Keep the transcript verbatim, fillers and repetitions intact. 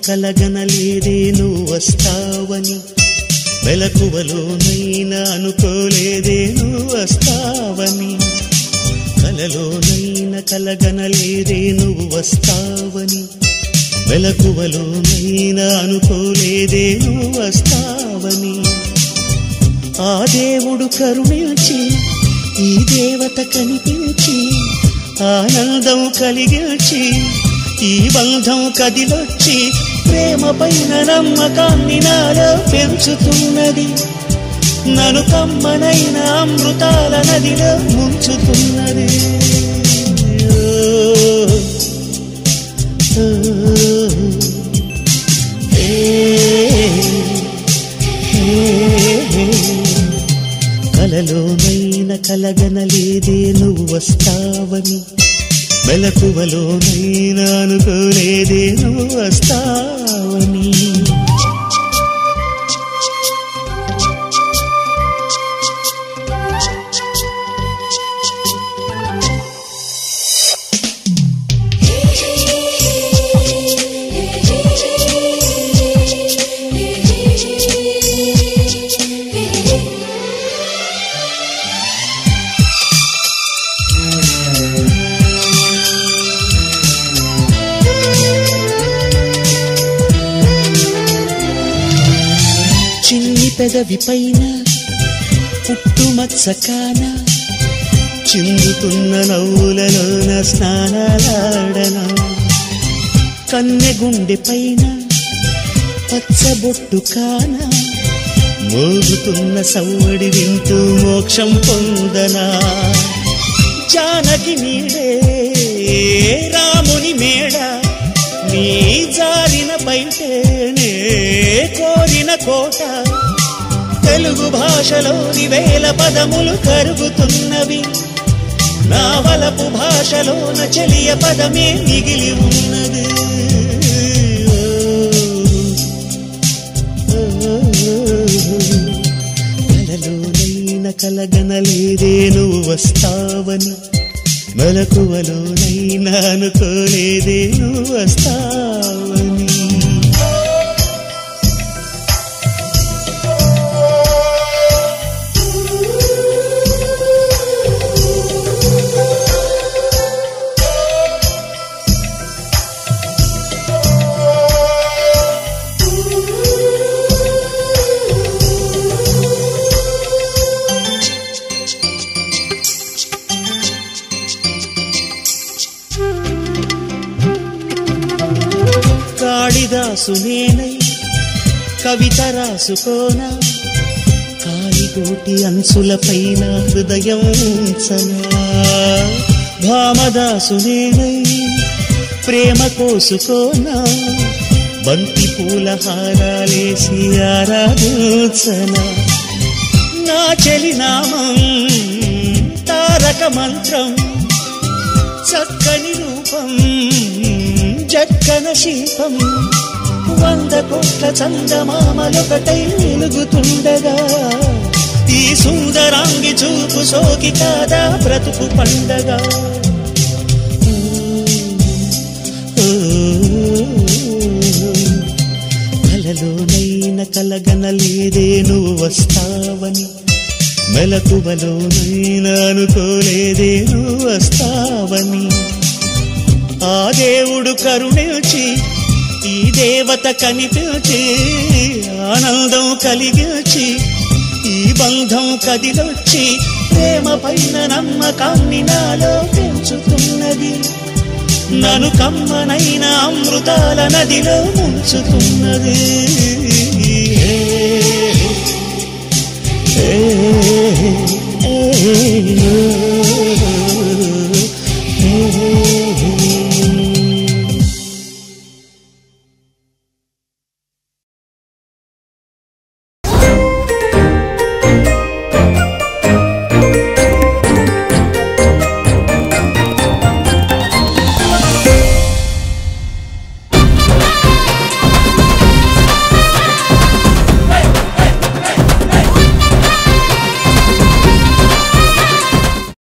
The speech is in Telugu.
కలగనలేదే నువ్వు వస్తావని, మెలకువలోనైనా అనుకోలేదే నువ్వు వస్తావని, కలలోనైనా కలగనలేదే నువ్వు వస్తావని, మెలకువలోనైనా అనుకోలేదే నువ్వు వస్తావని. ఆ దేవుడు కరుణించి ఈ దేవత కనిపించి ఆనందం కలిగించి ఈ బంధం కదిలొచ్చి ప్రేమ పైన నమ్మకాన్ని నాలో పెంచుతున్నది, నన్ను కమ్మనైన అమృతాల నదిలో ముంచుతున్నది. కలలోనైనా కలగనలేదే నువ్వు వస్తావని, మెలకువలోనైనా అనుకోలేదే నువ్వు వస్తావని. చిన్ని పెదవి పైన పుట్టుమచ్చకాన చిందుతున్న నవ్వులలోన స్నానాలాడన, కన్నె గుండె పైన పచ్చబొట్టు కాన మోగుతున్న సవ్వడి వింటూ మోక్షం పొందనా. జానకి నీడే రాముని మేడ, నీ జారిన బయటేనే కోరిన కోట, తెలుగు భాషలోని వేల పదములు కరుగుతున్నవి, నా వలపు భాషలోన చెలియ పదమే మిగిలి ఉన్నది. కలలోనైనా కలగనలేదే నువ్వు వస్తావని, మెలకువలోనైనా అనుకోలేదే నువ్వు వస్తావని. కాళిదాసు నేనై కవిత రాసుకోనా, కాలిగోటి అంచుల పైన హృదయం ఉంచనా. భామదాసు నేనై ప్రేమ కోసుకోనా, బంతి పూల హారాలేసి ఆరాధించనా. నా చెలి నామం తారక మంత్రం, చక్కని రూపం జక్కన శిల్పం, వంద కోట్ల చందమామలొకటై వెలుగుతుండగా ఈ సుందరాంగి చూపు సోకి కాదా బ్రతుకు పండగా. కలలోనైనా కలగనలేదే నువ్వు వస్తావని, మెలకువలోనైనా అనుకోలేదే నువ్వు వస్తావని. ఆ దేవుడు కరుణించి ఈ దేవత కనిపించి ఆనందం కలిగించి ఈ బంధం కదిలొచ్చి ప్రేమ పైన నమ్మకాన్ని నాలో పెంచుతున్నది, నన్ను కమ్మనైన అమృతాల నదిలో ముంచుతున్నది. ఏ ఏ ఏ